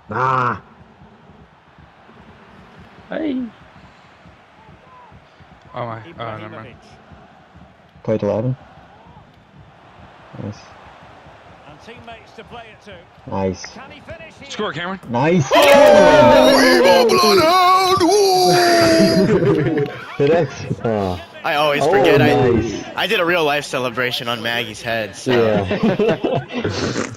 Ah. Hey. Oh my. Oh, never mind. Played 11. Nice. And teammates to play it to. Nice. Can he finish here? Score, Cameron. Nice. Correct. Oh. I always forget nice. I did a real life celebration on Maggie's head. So. Yeah.